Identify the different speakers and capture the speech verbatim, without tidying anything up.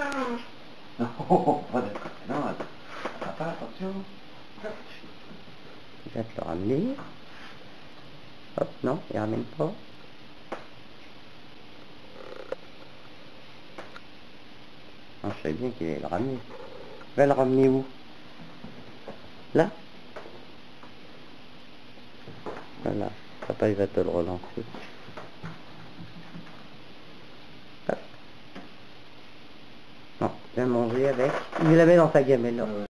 Speaker 1: Non, pas d'être non, attends. Papa, attention.
Speaker 2: Tu vas te le ramener. Hop, non, il ramène pas. Ah, je savais bien qu'il allait le ramener. Tu vas le ramener où? Là? Voilà. Papa, il va te le relancer. Hop. Non, viens manger avec. Il la met dans sa gamelle. Là.